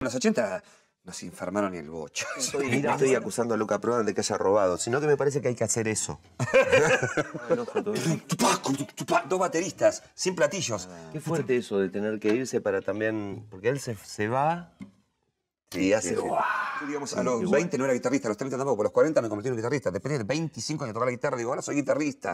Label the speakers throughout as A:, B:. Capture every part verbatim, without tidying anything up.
A: En los ochenta nos enfermaron el bocho.
B: Estoy, no estoy acusando a Luca Prodan de que haya robado, sino que me parece que hay que hacer eso.
A: Dos bateristas, sin platillos.
B: Qué fuerte eso de tener que irse para también... Porque él se, se va y sí, hace... Sí.
A: Yo, digamos, a los veinte no era guitarrista, a los treinta tampoco, a los cuarenta me convertí en guitarrista. Después de veinticinco años de tocar la guitarra, digo, ahora soy guitarrista.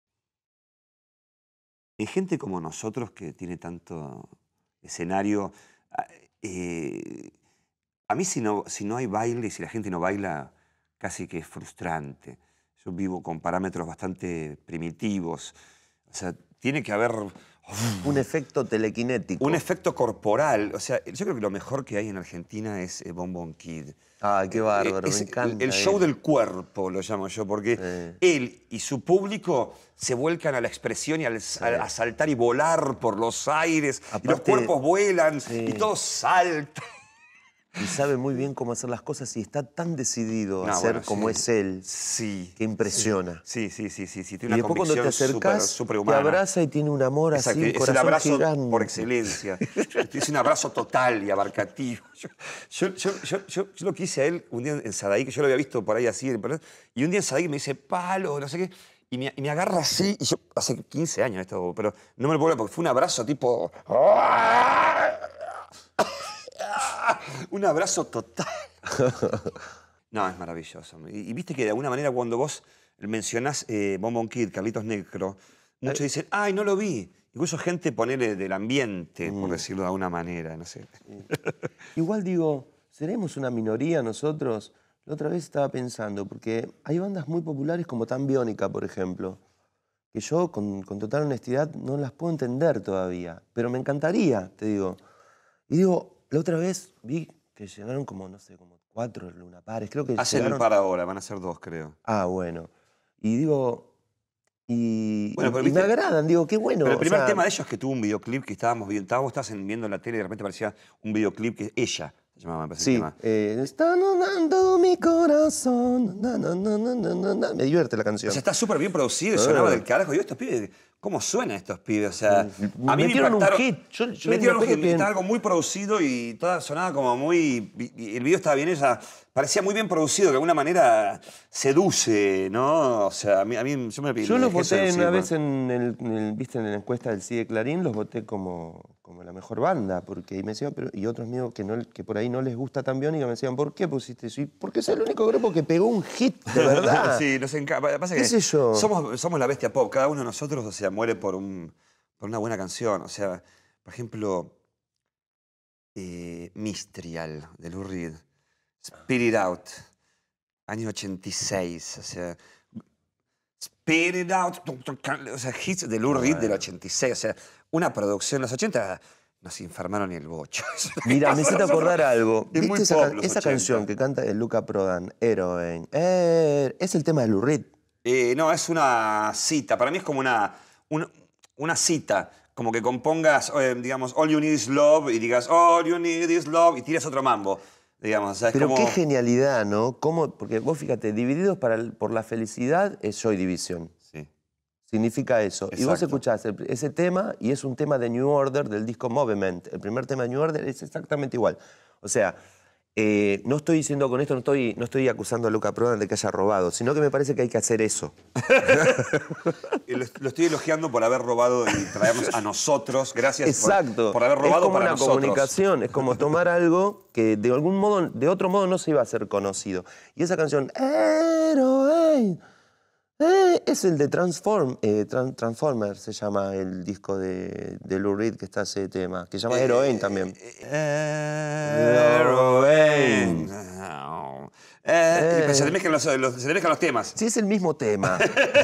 A: Hay gente como nosotros que tiene tanto escenario... Eh, a mí si no, si no hay baile, si la gente no baila, casi que es frustrante. Yo vivo con parámetros bastante primitivos. O sea, tiene que haber...
B: Un efecto telequinético.
A: Un efecto corporal. O sea, yo creo que lo mejor que hay en Argentina es eh, Bon Bon Kid.
B: Ay, qué bárbaro,
A: es,
B: me encanta.
A: El, el show del cuerpo, lo llamo yo, porque sí. Él y su público se vuelcan a la expresión y al, sí. a, a saltar y volar por los aires. Aparte, y los cuerpos vuelan sí. y todos saltan.
B: Y sabe muy bien cómo hacer las cosas y está tan decidido no, a hacer bueno, como sí. es él, sí. que impresiona.
A: Sí, sí, sí, sí, sí.
B: Tiene y una después cuando te acercas, super, te abraza y tiene un amor Exacto. así, un
A: es el abrazo
B: gigante.
A: Por excelencia. Es un abrazo total y abarcativo. Yo, yo, yo, yo, yo, yo lo que hice a él un día en Sadaí, que yo lo había visto por ahí así, y un día en Sadaí me dice, palo, no sé qué, y me, y me agarra así, y yo, hace quince años esto, pero no me lo puedo ver porque fue un abrazo tipo... Un abrazo total. No, es maravilloso. Y, y viste que de alguna manera cuando vos mencionás eh, Bon Bon Kid, Carlitos Negro, muchos dicen, ay, no lo vi. Incluso gente ponele del ambiente, mm. por decirlo de alguna manera, no sé.
B: Sí. Igual digo, ¿seremos una minoría nosotros? La otra vez estaba pensando, porque hay bandas muy populares como Tan Biónica, por ejemplo, que yo, con, con total honestidad, no las puedo entender todavía. Pero me encantaría, te digo. Y digo... La otra vez vi que llegaron como, no sé, como cuatro lunapares. Creo que
A: Hacen
B: llegaron...
A: un par ahora, van a ser dos, creo.
B: Ah, bueno. Y digo... Y,
A: bueno, pero
B: y
A: viste,
B: me agradan, digo, qué bueno.
A: Pero el primer
B: o sea...
A: tema de ellos es que tuvo un videoclip que estábamos viendo. Estábamos, estabas viendo en la tele y de repente aparecía un videoclip que ella se llamaba, me parece
B: sí,
A: el tema.
B: Eh, está dando mi corazón. Na, na, na, na, na, na. Me divierte la canción.
A: O sea, está súper bien producido y sonaba uh. del carajo. Yo, estos pibes, ¿cómo suenan estos pibes? O sea,
B: uh. a mí metieron me impactaron, un hit. Yo, yo
A: metieron un hit,
B: que...
A: estaba algo muy producido y toda sonaba como muy... Y el video estaba bien, ella parecía muy bien producido, que de alguna manera seduce, ¿no? O sea, a mí, a mí yo me
B: Yo
A: me
B: los voté una vez en, el, en, el, ¿viste? en la encuesta del C I D Clarín, los voté como, como la mejor banda, porque y me decían, pero, y otros amigos que, no, que por ahí no les gusta tan Biónica me decían, ¿por qué pusiste eso? Porque es el único grupo que pegó un hit, de verdad.
A: Sí, nos encanta. Pasa que
B: ¿Qué sé yo?
A: Somos, somos la bestia pop, cada uno de nosotros, o sea, muere por, un, por una buena canción. O sea, por ejemplo, eh, Mistrial, de Lou Reed, Spit It Out, año ochenta y seis, o sea... Spit It Out, o sea, hits de Lou Reed del ochenta y seis, o sea, una producción en los ochenta nos enfermaron el bocho.
B: Mira, me hiciste acordar algo.
A: Es
B: ¿Viste esa, esa canción que canta el Luca Prodan, Heroine? Eh, ¿Es el tema de Lou Reed?
A: Eh, no, es una cita. Para mí es como una, una, una cita. Como que compongas, eh, digamos, All You Need Is Love y digas All You Need Is Love y tiras otro mambo. Digamos, o sea, es
B: Pero
A: como...
B: qué genialidad, ¿no? ¿Cómo? Porque vos fíjate, Divididos para el, por la felicidad es Joy Division.
A: Sí.
B: Significa eso. Exacto. Y vos escuchás el, ese tema y es un tema de New Order del disco Movement. El primer tema de New Order es exactamente igual. O sea, eh, no estoy diciendo con esto, no estoy, no estoy acusando a Luca Prodan de que haya robado, sino que me parece que hay que hacer eso.
A: lo, lo estoy elogiando por haber robado y traernos a nosotros. Gracias
B: Exacto.
A: Por, por haber robado
B: es como
A: para
B: una
A: nosotros.
B: Comunicación, es como tomar algo que de algún modo, de otro modo no se iba a hacer conocido. Y esa canción, Heroine, eh, es el de Transform, eh, Tran Transformer, se llama el disco de, de Lou Reed que está ese tema, que se llama eh, Heroine también.
A: Eh, Heroine. Eh, eh, y se le mezclan los, los, se le mezclan los temas.
B: Sí, es el mismo tema.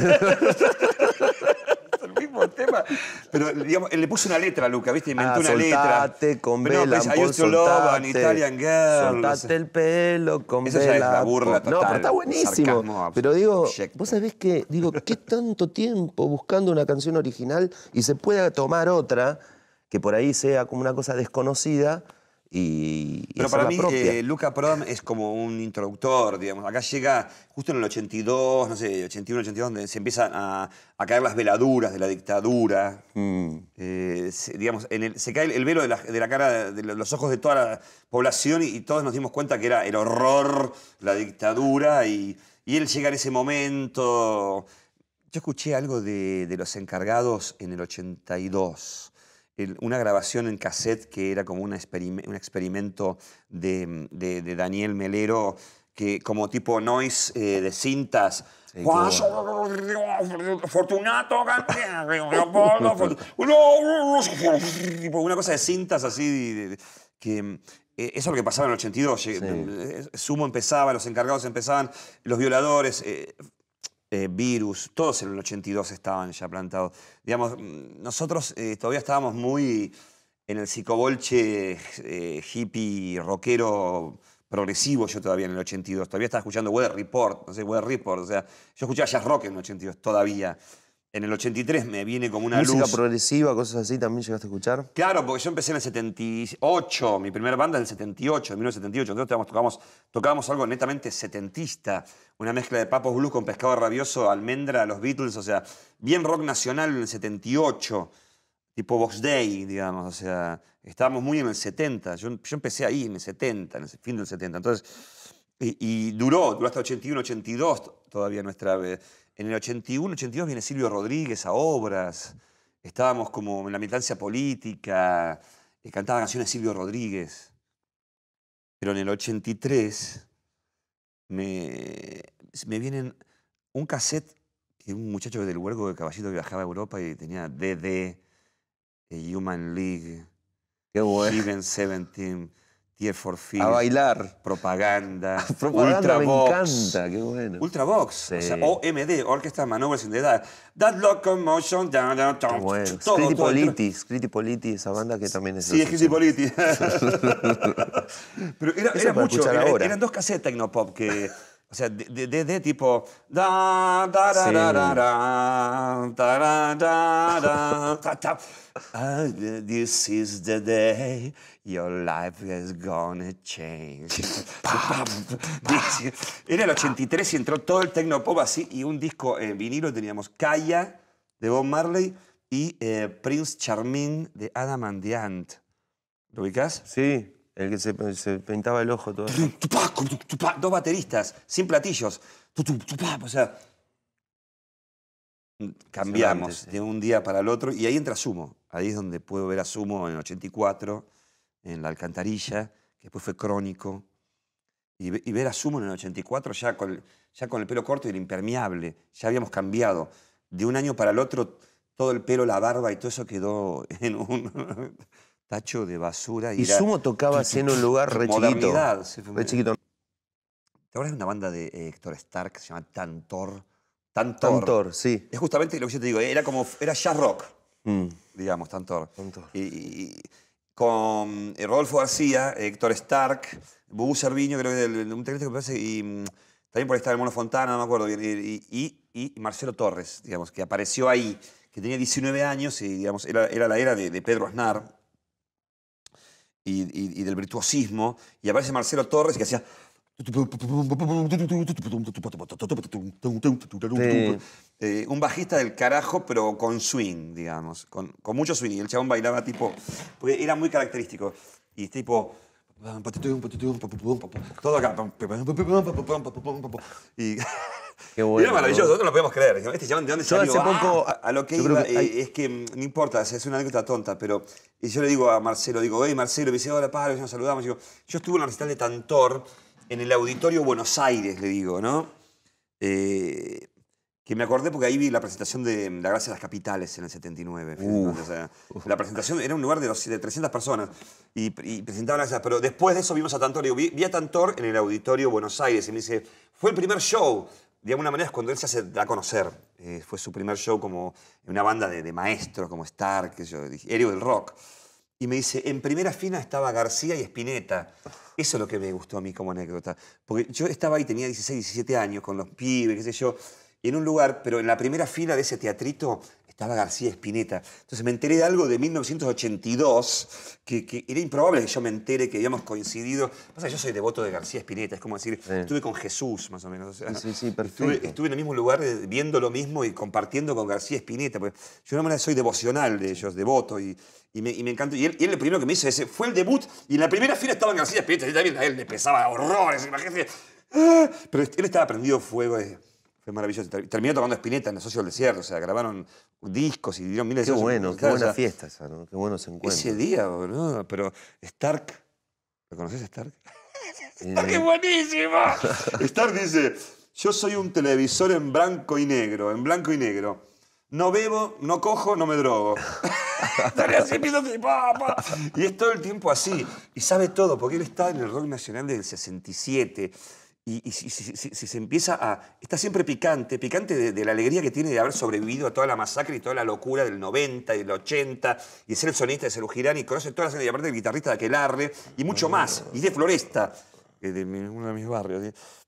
A: Mismo tema, pero digamos, él le puso una letra a Luca, ¿viste? Inventó
B: ah,
A: una
B: soltate
A: letra.
B: con
A: pero
B: vela,
A: no, I used to love an Italian girl.
B: Soltate el pelo con
A: Esa
B: vela.
A: Ya es la burla total.
B: No, pero está buenísimo. Pero digo, objecto. Vos sabés que, digo, qué tanto tiempo buscando una canción original y se pueda tomar otra que por ahí sea como una cosa desconocida y, y
A: pero
B: hacer
A: para
B: la
A: mí
B: propia.
A: eh, Luca Prodan es como un introductor, digamos. Acá llega justo en el ochenta y dos, no sé, ochenta y uno, ochenta y dos, donde se empiezan a, a caer las veladuras de la dictadura.
B: Mm.
A: Eh, se, digamos, en el- se cae el, el velo de la, de la cara, de los ojos de toda la población y, y todos nos dimos cuenta que era el horror, la dictadura y, y él llega en ese momento. Yo escuché algo de, de Los Encargados en el ochenta y dos. El- una grabación en cassette que era como una experime- un experimento de, de- de Daniel Melero, que como tipo noise eh, de cintas.
B: Sí, qué bueno.
A: Fortunato, una cosa de cintas así, de- de- que eh, eso es lo que pasaba en el ochenta y dos.
B: Sí.
A: Eh, Sumo empezaba, Los Encargados empezaban, los violadores. eh, eh, Virus, todos en el ochenta y dos estaban ya plantados. Digamos, mm, nosotros eh, todavía estábamos muy en el psicobolche eh, hippie, rockero, progresivo, yo todavía en el ochenta y dos. Todavía estaba escuchando Weather Report, no sé, Weather Report. O sea, yo escuchaba jazz rock en el ochenta y dos, todavía. En el ochenta y tres me viene como una
B: Música
A: luz.
B: progresiva, cosas así, ¿también llegaste a escuchar?
A: Claro, porque yo empecé en el setenta y ocho, mi primera banda es del setenta y ocho, en mil novecientos setenta y ocho, entonces tocamos, tocábamos algo netamente setentista, una mezcla de Papos Blues con Pescado Rabioso, Almendra, los Beatles, o sea, bien rock nacional en el setenta y ocho, tipo Box Day, digamos, o sea, estábamos muy en el setenta, yo, yo empecé ahí en el setenta, en el fin del setenta, entonces, y, y duró, duró hasta ochenta y uno, ochenta y dos todavía nuestra... eh, En el ochenta y uno, ochenta y dos viene Silvio Rodríguez a obras. Estábamos como en la militancia política, eh, cantaba canciones Silvio Rodríguez. Pero en el ochenta y tres me, me vienen un cassette que un muchacho del Huergo de Caballito que viajaba a Europa y tenía D D, eh, Human League,
B: Qué bueno.
A: Heaven diecisiete, Tear for
B: A
A: Fears,
B: bailar.
A: Propaganda,
B: Propaganda me
A: Ultravox.
B: encanta, qué bueno.
A: Ultravox,
B: Sí.
A: o sea, O M D, Orchestra Maneuvers in the Dark. That Locomotion, down, down,
B: Qué
A: down,
B: bueno.
A: todo,
B: Scritti
A: todo entero.
B: Politti, Scritti Politti, esa banda que también es de
A: Sí,
B: los
A: es Scritti
B: ochenta.
A: Politti. Pero era,
B: Eso
A: era
B: para
A: mucho,
B: escuchar
A: era-
B: ahora.
A: eran dos cassettes tecnopop que, o sea, de, de, de- de tipo... Da, da, da,
B: Sí.
A: da, da, da, da, da, da, da, ta, ta. Ah, this is the day your life is gonna change. Era el ochenta y tres y entró todo el tecnopop así y un disco en vinilo teníamos Kaya de Bob Marley y eh, Prince Charming de Adam and the Ant. ¿Lo ubicás?
B: Sí, el que se, se pintaba el ojo todo.
A: Dos bateristas, sin platillos. O sea, cambiamos
B: Impresionante, sí.
A: de un día para el otro y ahí entra Sumo. Ahí es donde puedo ver a Sumo en el ochenta y cuatro, en La Alcantarilla, que después fue Crónico. Y, ve- y ver a Sumo en el ochenta y cuatro ya con, el- ya con el pelo corto y el impermeable. Ya habíamos cambiado. De un año para el otro, todo el pelo, la barba y todo eso quedó en un tacho de basura.
B: Y
A: era
B: Sumo tocaba así en un lugar re chiquito.
A: modernidad. se fue-
B: Re chiquito.
A: ¿Te acuerdas de una banda de eh, Héctor Stark que se llama Tantor? Tantor.
B: Tantor, sí.
A: Es justamente lo que yo te digo, era como, era jazz rock,
B: Mm,
A: digamos, Tantor.
B: Tantor.
A: Y, y- con eh, Rodolfo García, Héctor Stark, Bubú Cerviño, creo que es un teclista que me parece, y mm, también por ahí estaba el Mono Fontana, no me acuerdo, y, y- y- y Marcelo Torres, digamos, que apareció ahí, que tenía diecinueve años y, digamos, era, era la era de, de Pedro Aznar y, y- y del virtuosismo, y aparece Marcelo Torres que hacía... Eh, un bajista del carajo, pero con swing, digamos, con, con mucho swing. Y el chabón bailaba tipo, porque era muy característico. Y tipo... Todo acá. Y
B: Qué
A: y
B: bueno.
A: era maravilloso, nosotros no lo podemos creer. Este chabón, ¿de dónde
B: Yo
A: salió?
B: hace
A: Ah,
B: poco-
A: a, a lo que
B: yo creo
A: iba
B: que hay-
A: eh, es que mm, no importa, es una anécdota tonta, pero y yo le digo a Marcelo, digo, hey Marcelo, me dice, hola Pablo, nos saludamos. Digo, yo estuve en la recital de Tantor en el Auditorio Buenos Aires, le digo, ¿no? Eh, que me acordé porque ahí vi la presentación de La Gracia de las Capitales en el setenta y nueve.
B: Uf.
A: O sea, la presentación era un lugar de, dos- de trescientas personas y, y presentaban esas. Pero después de eso vimos a Tantor. Digo, vi, vi a Tantor en el Auditorio Buenos Aires y me dice, fue el primer show. De alguna manera es cuando él se hace da a conocer. Eh, fue su primer show como en una banda de, de maestros como Stark, que yo dije, héroe del rock. Y me dice, en primera fila estaba García y Spinetta. Eso es lo que me gustó a mí como anécdota. Porque yo estaba ahí, tenía dieciséis, diecisiete años, con los pibes, qué sé yo, y en un lugar, pero en la primera fila de ese teatrito estaba García Spinetta. Entonces me enteré de algo de mil novecientos ochenta y dos, que, que era improbable que yo me entere que habíamos coincidido. Pasa que yo soy devoto de García Spinetta, es como decir, sí. estuve con Jesús, más o menos. O sea,
B: sí, sí, perfecto.
A: Estuve, estuve en el mismo lugar viendo lo mismo y compartiendo con García Spinetta. Porque yo de una manera soy devocional de ellos, devoto, y, y, me, y me encanta. Y él, y él lo primero que me hizo ese, fue el debut, y en la primera fila estaba García Spinetta, y también a él le pesaba horrores, imagínate. ¡Ah! Pero él estaba prendido fuego. Eh. Fue maravilloso. Terminó tocando Spinetta en el Socio del Desierto. O sea, grabaron discos y dieron miles de...
B: Qué bueno, qué buena
A: o sea,
B: fiesta esa, ¿no? Qué buenos encuentros.
A: Ese día, boludo. Pero Stark... ¿Lo conoces, Stark?
B: Eh.
A: ¡Stark es buenísimo! Stark dice, yo soy un televisor en blanco y negro, en blanco y negro. No bebo, no cojo, no me drogo. Estaría así, así, pa, pa. Y es todo el tiempo así. Y sabe todo, porque él está en el rock nacional del sesenta y siete. Y, y si, si, si, si se empieza a... Está siempre picante, picante de, de la alegría que tiene de haber sobrevivido a toda la masacre y toda la locura del noventa y del ochenta, y ser el sonista de Serú Girán, y conoce toda la escena, y aparte el guitarrista de Aquelarre, y mucho más. Y de Floresta, de mi, uno de mis barrios.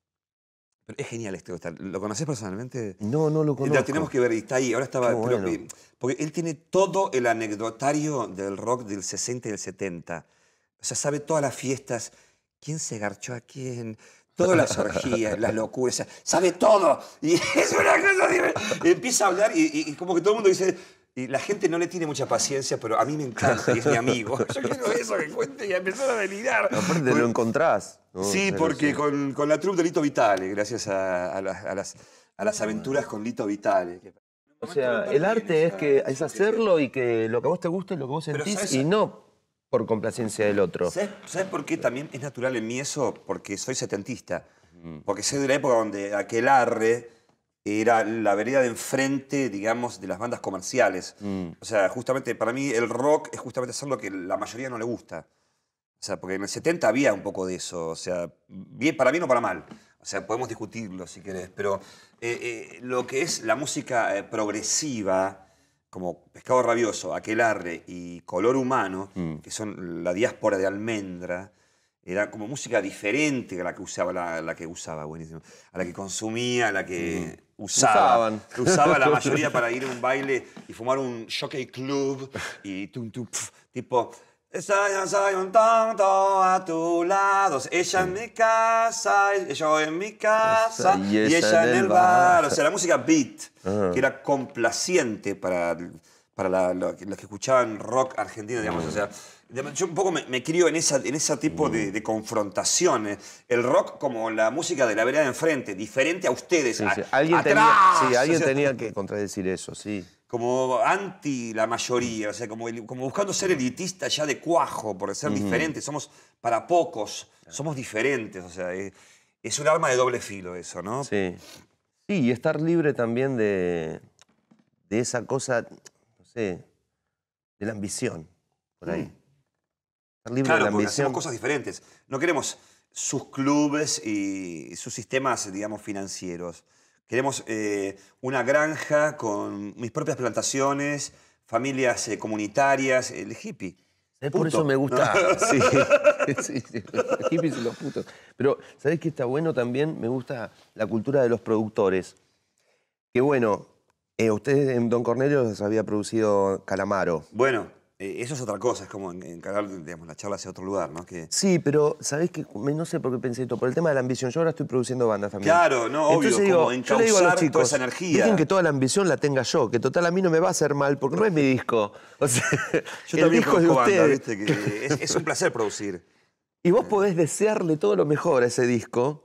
A: Pero es genial este Stark. ¿Lo conocés personalmente?
B: No, no lo conozco.
A: Lo tenemos que ver, y está ahí. Ahora estaba...
B: Qué bueno.
A: Pero, porque él tiene todo el anecdotario del rock del sesenta y del setenta. O sea, sabe todas las fiestas. ¿Quién se garchó a quién? Todas las orgías, las locuras, sabe todo. Y es una cosa... Empieza a hablar y, y, y como que todo el mundo dice... Y la gente no le tiene mucha paciencia, pero a mí me encanta y es mi amigo. Yo quiero eso que cuente y a empezar a delirar.
B: Aparte te lo encontrás. ¿no?
A: Sí,
B: Pero
A: porque
B: sí.
A: Con, con la troupe de Lito Vitale, gracias a, a, las, a, las, a las aventuras con Lito Vitale.
B: O sea, el arte es, que, es hacerlo y que lo que a vos te guste, lo que vos sentís, y no por complacencia del otro.
A: ¿Sabes, ¿Sabes por qué también es natural en mí eso? Porque soy setentista. Porque soy de la época donde Aquelarre era la vereda de enfrente, digamos, de las bandas comerciales. Mm. O sea, justamente para mí el rock es justamente hacer lo que la mayoría no le gusta. O sea, porque en el setenta había un poco de eso. O sea, bien, para bien o para mal. O sea, podemos discutirlo si querés. Pero eh, eh, lo que es la música eh, progresiva, como Pescado Rabioso, Aquelarre y Color Humano, mm. que son la diáspora de Almendra, era como música diferente a la que usaba, la, la que usaba, buenísimo, a la que consumía, a la que mm. usaba. Usaban. Usaba la mayoría para ir a un baile y fumar un Jockey Club y tum, tum, pf, tipo... Soy un tonto a tu lado, ella en mi casa, yo en mi casa y ella, y ella en el bar. bar. O sea, la música beat, uh-huh. que era complaciente para, para la, lo, los que escuchaban rock argentino, digamos. Uh-huh. O sea, yo un poco me, me crio en, esa, en ese tipo uh-huh. de, de confrontaciones. El rock como la música de la vereda de enfrente, diferente a ustedes.
B: Sí, sí.
A: A,
B: alguien
A: atrás.
B: Tenía, sí, alguien
A: o sea,
B: tenía que contradecir eso, sí.
A: Como anti la mayoría, o sea, como, el, como buscando ser elitista ya de cuajo, por ser uh-huh. diferentes. Somos para pocos, somos diferentes, o sea, es, es un arma de doble filo eso, ¿no?
B: Sí. Sí, y estar libre también de, de esa cosa, no sé, de la ambición, por ahí. Mm. Estar libre
A: claro,
B: de la
A: porque
B: ambición.
A: hacemos cosas diferentes. No queremos sus clubes y sus sistemas, digamos, financieros. Queremos eh, una granja con mis propias plantaciones, familias eh, comunitarias, el hippie.
B: ¿Sabes? Por eso me gusta. Sí, sí, sí, los hippies y los putos. Pero, ¿sabés qué está bueno también? Me gusta la cultura de los productores. Que bueno, eh, usted en Don Cornelio les había producido Calamaro.
A: Bueno. Eh, eso es otra cosa, es como encarar, digamos, la charla hacia otro lugar, ¿no? Que...
B: Sí, pero ¿sabés qué? No sé por qué pensé esto, por el tema de la ambición. Yo ahora estoy produciendo bandas también.
A: Claro, no,
B: Entonces,
A: obvio,
B: digo,
A: como encauzar yo le digo a los chicos, toda esa energía.
B: Dejen que toda la ambición la tenga yo, que total a mí no me va a hacer mal, porque no es mi disco. O sea,
A: yo
B: el disco es de ustedes.
A: ¿Viste? Que es, es un placer producir.
B: Y vos podés desearle todo lo mejor a ese disco,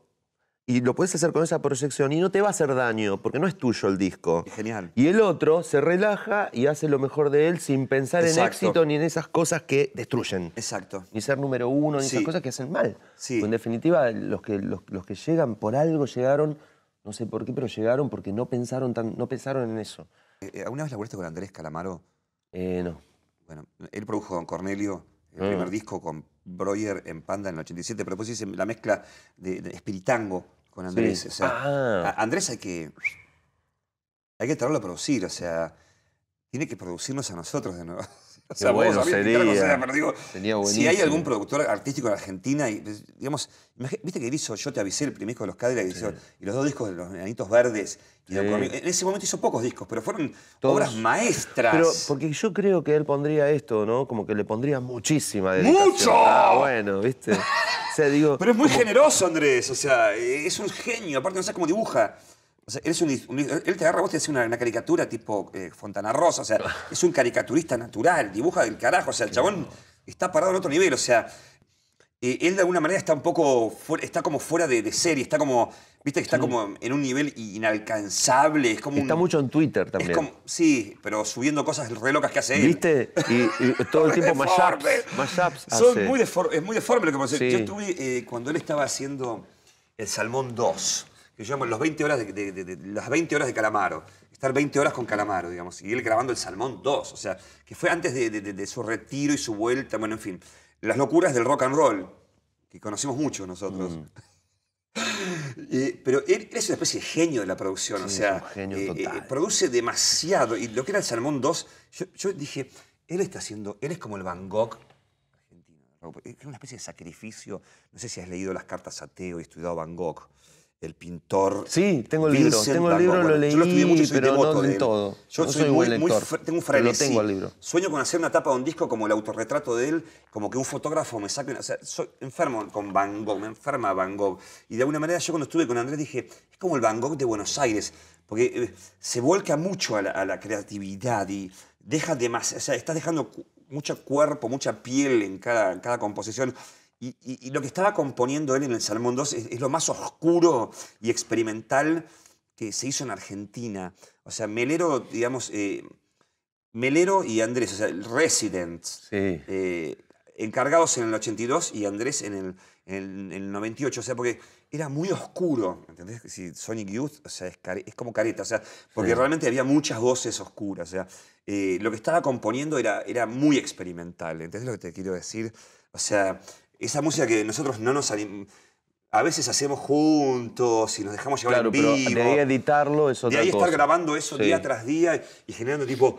B: y lo podés hacer con esa proyección y no te va a hacer daño, porque no es tuyo el disco.
A: Es genial.
B: Y el otro se relaja y hace lo mejor de él sin pensar Exacto. en éxito ni en esas cosas que destruyen.
A: Exacto.
B: Ni ser número uno, ni
A: sí.
B: esas cosas que hacen mal.
A: Sí.
B: En definitiva, los que, los, los que llegan por algo llegaron, no sé por qué, pero llegaron porque no pensaron, tan, no pensaron en eso.
A: Eh, ¿Alguna vez laburaste con Andrés Calamaro?
B: Eh, no.
A: Bueno, él produjo Don Cornelio, el mm. primer disco con Breuer en Panda en el ochenta y siete, pero después hice la mezcla de, de Espiritango con Andrés.
B: Sí.
A: O sea,
B: ah.
A: a Andrés hay que, hay que traerlo a producir, o sea, tiene que producirnos a nosotros de nuevo. O sea,
B: bueno
A: vos sabés qué
B: sería.
A: carajo sea, pero digo,
B: Sería
A: si
B: buenísimo.
A: hay algún productor artístico en Argentina, y, pues, digamos, imagi- viste que él hizo Yo te avisé, el primer disco de los Cadillacs,
B: Sí.
A: hizo- y los dos discos de los Enanitos Verdes. Y
B: Sí.
A: Don Conmigo. En ese momento hizo pocos discos, pero fueron
B: Todos.
A: obras maestras.
B: Pero porque yo creo que él pondría esto, ¿no? Como que le pondría muchísima dedicación.
A: ¡Mucho!
B: Ah, bueno, ¿viste? O sea, digo...
A: Pero es muy generoso, Andrés. O sea, es un genio. Aparte, no sabes cómo dibuja. O sea, él, es un, un- él te agarra a vos y te hace una, una caricatura tipo eh, Fontana Rosa. O sea, es un caricaturista natural. Dibuja del carajo. O sea, el chabón está parado en otro nivel. O sea, eh, él de alguna manera está un poco fuera, está como fuera de, de serie. Está como, viste que está como en un nivel inalcanzable. Es como
B: Está
A: un,
B: mucho en Twitter también.
A: Es como, sí, pero subiendo cosas re locas que hace él.
B: ¿Viste? Y, y todo el tiempo mashups.
A: Deforme.
B: Mashups
A: Son
B: hace.
A: muy defor- es muy deforme lo que pasa.
B: Sí.
A: Yo estuve, eh, cuando él estaba haciendo el Salmón dos, que yo llamo los veinte horas de, de- de- de- las veinte horas de Calamaro. Estar veinte horas con Calamaro, digamos. Y él grabando el Salmón dos. O sea, que fue antes de, de- de- de su retiro y su vuelta. Bueno, en fin. Las locuras del rock and roll, que conocimos mucho nosotros.
B: Mm.
A: Eh, pero él, él es una especie de genio de la producción,
B: Sí,
A: o sea,
B: es un genio
A: eh,
B: total.
A: eh, produce demasiado. Y lo que era el Salmón dos, yo, yo dije, él está haciendo, él es como el Van Gogh argentino. Es una especie de sacrificio. No sé si has leído las cartas a Teo y estudiado Van Gogh, el pintor.
B: Sí, tengo el libro.
A: Vincent
B: Tengo el
A: Van
B: libro,
A: Gogh.
B: lo
A: Bueno,
B: leí,
A: yo lo estudié mucho, soy
B: pero
A: devoto
B: no
A: de
B: del
A: él.
B: todo.
A: Yo
B: no
A: soy,
B: soy
A: muy,
B: buen
A: muy
B: lector.
A: fre- tengo un
B: pero lo
A: frenesí.
B: tengo el libro.
A: Sueño con hacer una tapa de un disco como el autorretrato de él, como que un fotógrafo me saque. O sea, soy enfermo con Van Gogh, me enferma Van Gogh. Y de alguna manera yo cuando estuve con Andrés dije, es como el Van Gogh de Buenos Aires, porque eh, se vuelca mucho a la, a la creatividad y deja demasiado, o sea, estás dejando cu- mucho cuerpo, mucha piel en cada, en cada composición. Y, y- y lo que estaba componiendo él en el Salmón dos es, es lo más oscuro y experimental que se hizo en Argentina. O sea, Melero, digamos, eh, Melero y Andrés, o sea, el Residents,
B: Sí.
A: eh, encargados en el ochenta y dos y Andrés en el, en el- en el noventa y ocho. O sea, porque era muy oscuro, ¿entendés? Si Sonic Youth, o sea, es, care- es como careta, o sea, porque
B: Sí.
A: realmente había muchas voces oscuras. O sea, eh, lo que estaba componiendo era, era muy experimental. ¿Entendés lo que te quiero decir? O sea, esa música que nosotros no nos anim- a veces hacemos juntos y nos dejamos llevar
B: Claro,
A: en
B: pero
A: vivo.
B: de ahí editarlo es
A: De
B: otra
A: ahí
B: cosa.
A: estar grabando eso
B: Sí.
A: día tras día y generando tipo...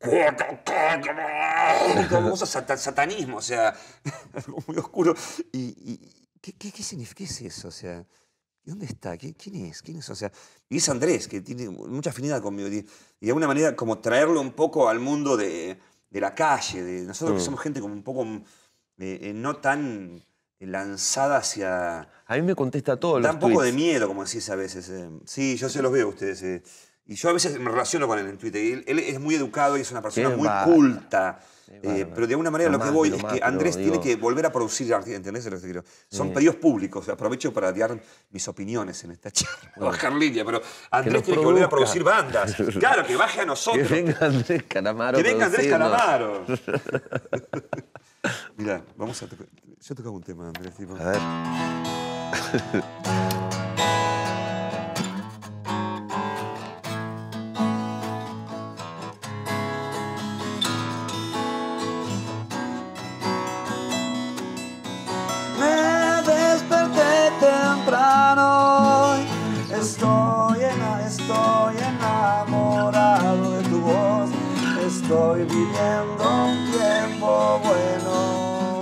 A: como cosas sata- satanismo, o sea, algo muy oscuro. ¿Y, y ¿qué, qué, qué significa? ¿Qué es eso? O sea, ¿y dónde está? ¿Qui- ¿Quién es? ¿Quién es? O sea, y es Andrés, que tiene mucha afinidad conmigo. Y, y de alguna manera como traerlo un poco al mundo de, de la calle, de nosotros que
B: Mm.
A: somos gente como un poco eh, eh, no tan lanzada hacia...
B: A mí me contesta todos
A: Da
B: los
A: un poco de
B: tweets.
A: miedo, como decís a veces. eh. Sí, yo se los veo a ustedes. eh. Y yo a veces me relaciono con él en Twitter. Y él, él es muy educado y es una persona
B: Qué
A: muy
B: bárbaro.
A: culta.
B: Qué
A: eh,
B: bárbaro.
A: pero de alguna manera
B: Lo
A: lo que
B: más,
A: voy
B: lo
A: es
B: más,
A: que
B: pero
A: Andrés tiene
B: digo-
A: que volver a producir arte, ¿entendés lo que te quiero? Son
B: Sí.
A: pedidos públicos. Aprovecho para dar mis opiniones en esta charla. Voy a bajar línea, pero Andrés
B: nos
A: tiene que volver a
B: produzca.
A: producir bandas. Claro, que baje a
B: Que
A: nosotros.
B: venga Andrés Calamaro.
A: Que venga
B: a
A: Andrés
B: producirnos.
A: Calamaro. Mirá, vamos a tocar. Yo tocaba un tema, Andrés. Tipo.
B: A ver.
A: Me desperté temprano hoy, estoy, ena- estoy enamorado de tu voz, estoy viviendo un tiempo bueno.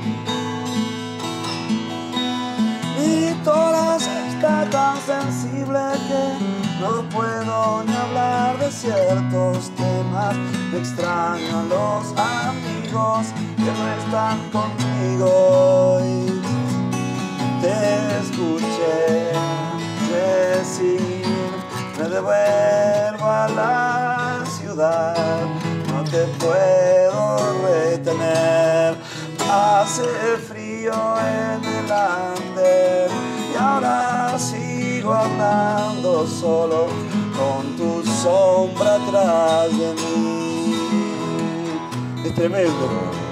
A: Mi corazón está tan sensible que no puedo ni hablar de ciertos temas. Extraño a los amigos que no están conmigo hoy. Te escuché decir, me devuelvo a la ciudad, no te puedo retener. Hace frío en el andén y ahora sigo andando solo con tu sombra atrás de mí. Es tremendo.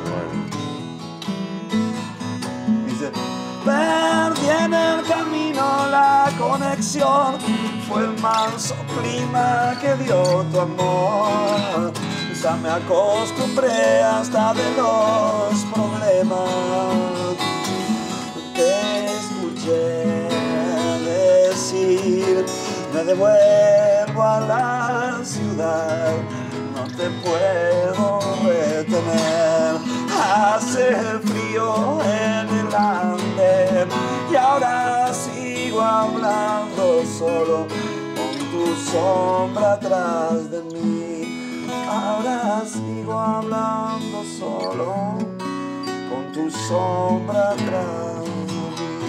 A: Dice, perdí en el camino la conexión, fue el manso clima que dio tu amor. Ya me acostumbré hasta de los problemas. Te escuché decir, me devuelvo a la ciudad, no te puedo retener. detener. Hace frío en el andén y ahora sigo hablando solo con tu sombra atrás de mí. Ahora sigo hablando solo con tu sombra atrás de mí.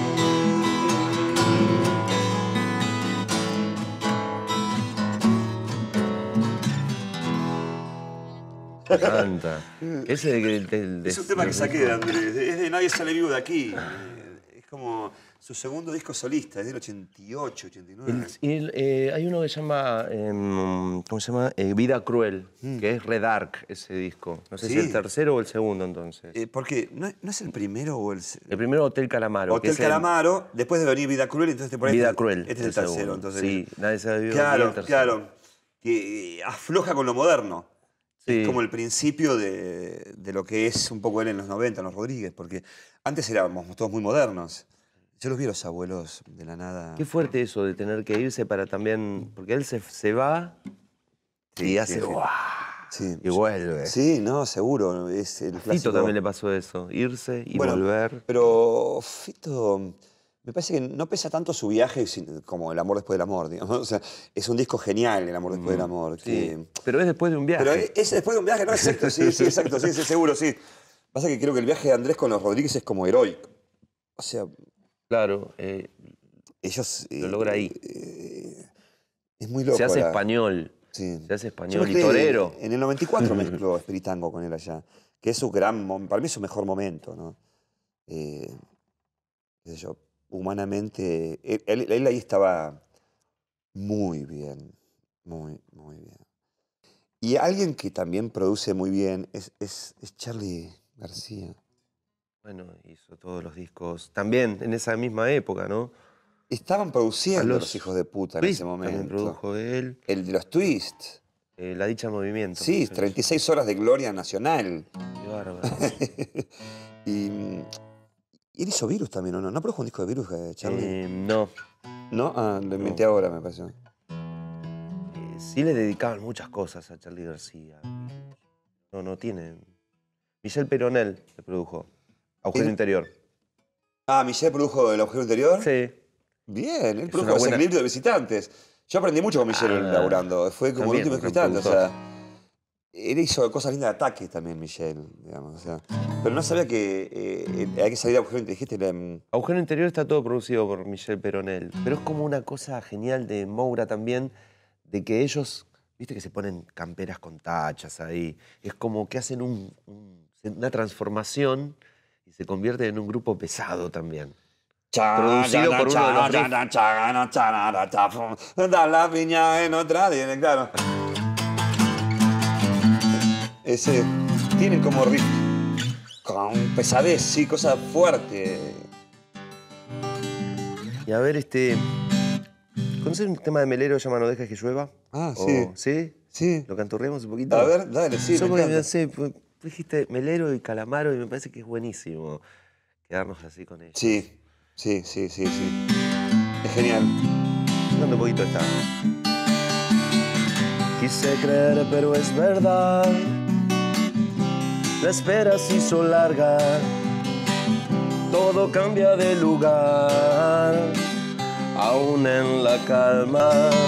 B: Canta. Ese de, de, de,
A: Es un tema que saqué de Andrés, es de Nadie sale vivo de aquí. Es como su segundo disco solista, es del ochenta y ocho, ochenta y nueve.
B: El, el, eh, hay uno que se llama, eh, ¿cómo se llama? Eh, Vida Cruel, mm. que es Red Dark, ese disco. No sé ¿Sí? si el tercero o el segundo, entonces.
A: Eh, porque ¿no, ¿no es el primero o el...?
B: El primero Hotel Calamaro.
A: Hotel Calamaro, el... después de venir Vida Cruel, entonces te pones...
B: Vida
A: este,
B: Cruel.
A: Este es el tercero, segundo. Entonces.
B: Sí, Nadie sabe vivo.
A: Claro, claro. Que afloja con lo moderno. Sí. Es como el principio de, de lo que es un poco él en los noventa, en los Rodríguez, porque antes éramos todos muy modernos. Yo los vi a los abuelos de la nada.
B: Qué fuerte eso de tener que irse para también... Porque él se, se va sí, y hace...
A: Sí, sí.
B: Y vuelve.
A: Sí, no, seguro. Es el clásico.
B: Fito también le pasó eso, irse y
A: bueno,
B: volver.
A: Pero Fito... Me parece que no pesa tanto su viaje como El amor después del amor, digamos. O sea, es un disco genial, El amor después mm, del amor.
B: Sí,
A: que...
B: pero es después de un viaje.
A: Pero es después de un viaje, ¿no? Exacto, sí, sí, exacto, sí, sí, seguro, sí. Pasa que creo que el viaje de Andrés con los Rodríguez es como heroico. O sea...
B: Claro. Eh,
A: ellos...
B: Lo eh, logra ahí.
A: Eh, es muy loco.
B: Se hace
A: la...
B: español.
A: Sí.
B: Se hace español y torero.
A: En el noventa y cuatro mezcló Espiritango con él allá. Que es su gran... Para mí es su mejor momento, ¿no? Eh, qué sé yo... Humanamente, él, él, él ahí estaba muy bien, muy, muy bien. Y alguien que también produce muy bien es, es, es Charly García.
B: Bueno, hizo todos los discos, también en esa misma época, ¿no?
A: Estaban produciendo los, los hijos de puta en ese momento.
B: También produjo él.
A: El de los Twists.
B: Eh, La dicha movimiento.
A: Sí, treinta y seis horas de gloria nacional.
B: Qué bárbaro.
A: y... ¿Y él hizo Virus también o no? ¿No produjo un disco de Virus, Charly?
B: Eh, no.
A: ¿No? Ah, lo inventé
B: no.
A: ahora, me pareció.
B: Eh, sí le dedicaban muchas cosas a Charly García. No, no tiene... Michel Peronel le produjo. Agujero ¿El? Interior.
A: Ah, ¿Michel produjo El agujero interior?
B: Sí.
A: Bien, él es produjo Ese buena... equilibrio de visitantes. Yo aprendí mucho con Michel ah, laburando. Fue como el último visitante, o sea... Él hizo cosas lindas de ataque también, Michel, digamos, o sea. Pero no sabía que eh, hay que salir de Agujero Interior. Dijiste, la...
B: Agujero Interior está todo producido por Michel Peronel. Pero es como una cosa genial de Moura también, de que ellos, viste que se ponen camperas con tachas ahí. Es como que hacen un, un, una transformación y se convierten en un grupo pesado también. Producido por uno de los riffs.
A: Da la piña en otra, claro. Ese, tienen como riff con pesadez, sí, cosa fuerte.
B: Y a ver, este... ¿Conoces un tema de Melero que se llama No dejes que llueva?
A: Ah, sí.
B: ¿O, ¿Sí?
A: Sí.
B: ¿Lo canturreamos un poquito?
A: A ver, dale, sí,
B: Yo
A: me
B: no sé, dijiste Melero y Calamaro y me parece que es buenísimo quedarnos así con ellos.
A: Sí, sí, sí, sí, sí. Es genial.
B: Dando un poquito esta. Quise creer, pero es verdad. La espera se hizo larga, todo cambia de lugar, aún en la calma.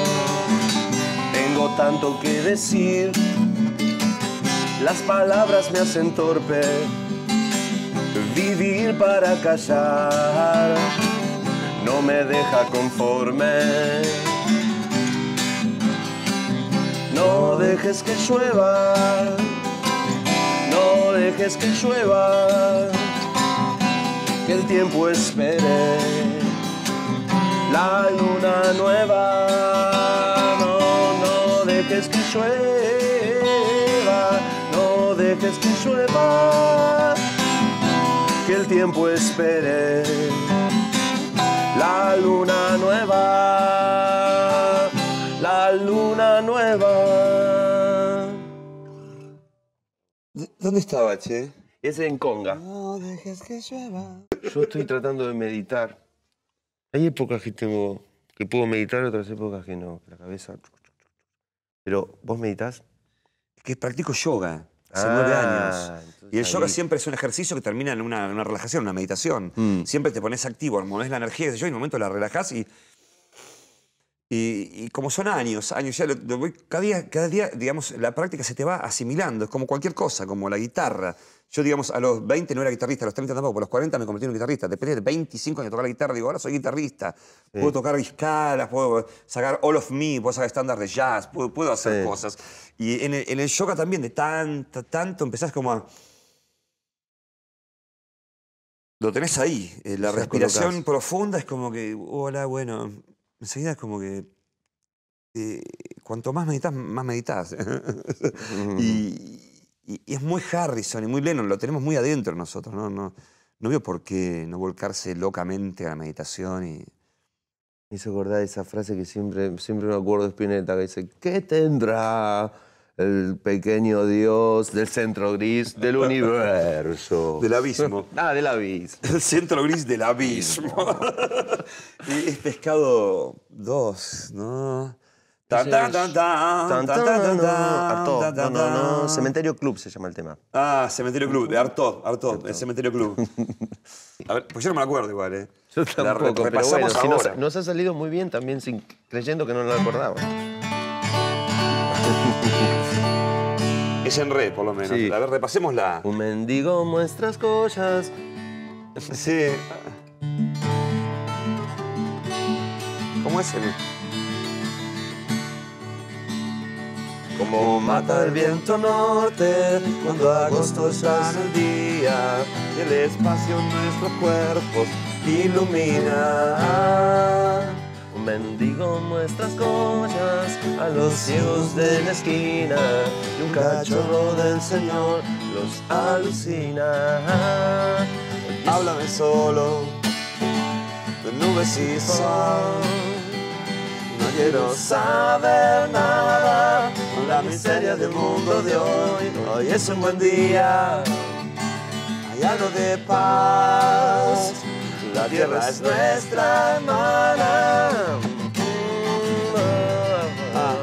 B: Tengo tanto que decir, las palabras me hacen torpe, vivir para callar no me deja conforme. No dejes que llueva, no dejes que llueva, que el tiempo espere la luna nueva. No, no dejes que llueva, no dejes que llueva, que el tiempo espere la luna nueva, la luna nueva.
A: ¿Dónde estaba, che?
B: Es en Conga.
A: No dejes que llueva.
B: Yo estoy tratando de meditar. Hay épocas que tengo que puedo meditar, otras épocas que no. La cabeza... Pero, ¿vos meditás?
A: Que practico yoga. hace
B: Ah,
A: nueve años. Y el
B: entonces
A: yoga
B: ahí-
A: siempre es un ejercicio que termina en una, una relajación, una meditación.
B: Mm.
A: Siempre te pones activo, mueves la energía, qué sé yo, y en un momento la relajás y, y, y como son años, años, ya lo, lo voy- cada, día, cada día, digamos, la práctica se te va asimilando. Es como cualquier cosa, como la guitarra. Yo, digamos, a los veinte no era guitarrista, a los treinta tampoco, a los cuarenta me convertí en un guitarrista. Después de veinticinco años de tocar la guitarra, digo, ahora soy guitarrista.
B: Sí.
A: Puedo tocar escalas, puedo sacar All of Me, puedo sacar estándar de jazz, puedo, puedo hacer
B: Sí.
A: cosas. Y en el, en el yoga también, de tanto, tanto, empezás como a... Lo tenés ahí. eh, La
B: Ya
A: respiración
B: colocás.
A: profunda es como que, hola, bueno, enseguida es como que... eh, cuanto más meditas, más meditas. y, y, y es muy Harrison y muy Lennon, lo tenemos muy adentro nosotros, ¿no? No, no veo por qué no volcarse locamente a la meditación y...
B: Me hizo acordar de esa frase que siempre, siempre me acuerdo de Spinetta, que dice, ¿qué tendrá el pequeño Dios del centro gris del universo?
A: Del abismo.
B: Ah, del abismo.
A: El centro gris del abismo. Y es Pescado dos, ¿no? Tan, tan, tan, tan, tan, tan, tan, tan,
B: Artaud,
A: tan,
B: no,
A: tan,
B: no, no,
A: tan.
B: Cementerio Club se llama el tema.
A: Ah, Cementerio Club, de Artaud, Artaud, el Cementerio Club. A ver, pues yo no me acuerdo igual, ¿eh?
B: Yo
A: La re-
B: tampoco, pero bueno,
A: repasamos
B: si nos,
A: ahora.
B: nos ha salido muy bien también sin, creyendo que no lo acordaba.
A: Es en re, por lo menos.
B: Sí.
A: A ver, repasémosla.
B: Un mendigo muestras cosas.
A: Sí. ¿Cómo es el...?
B: Como mata el viento norte cuando agosto está en el día
A: y el espacio en nuestros cuerpos
B: ilumina. Un mendigo muestras cosas a los ciegos de la esquina y un cachorro del Señor los alucina.
A: Háblame solo de nubes y sol. No quiero saber nada con la miseria del mundo de hoy. Hoy es un buen día, hay algo de paz. La tierra es nuestra hermana. Ah.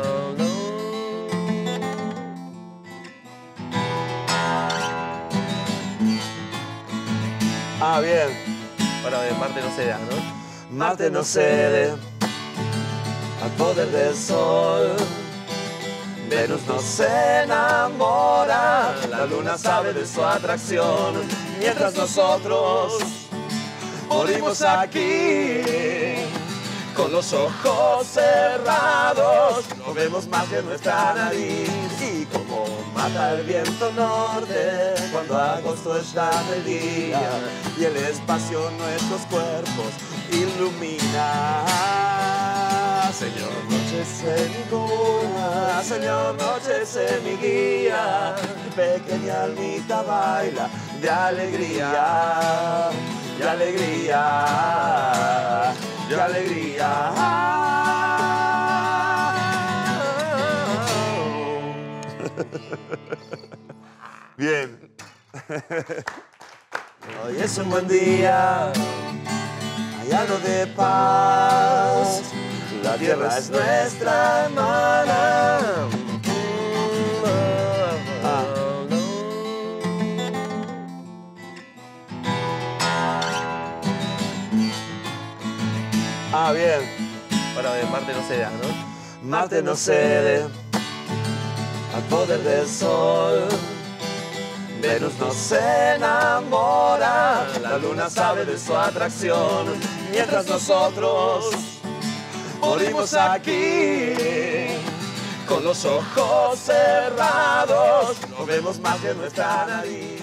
A: Ah, bien.
B: Para ver, Marte no se da, ¿no?
A: Marte no cede al poder del sol. Venus no se enamora, la luna sabe de su atracción. Mientras nosotros morimos aquí, con los ojos cerrados, no vemos más que nuestra nariz. Y como mata el viento norte, cuando agosto está de día, y el espacio nuestros cuerpos ilumina. Señor, noche sé mi cuna, Señor, noche sé mi guía, mi pequeña almita baila de alegría, de alegría, de alegría. Bien. Hoy es un buen día, hay algo de paz. La tierra es nuestra hermana. Ah. Ah, bien.
B: Para ver, Marte no se da, ¿no?
A: Marte no cede al poder del sol. Venus no se enamora, la luna sabe de su atracción. Mientras nosotros morimos aquí, con los ojos cerrados, no vemos más que nuestra nariz.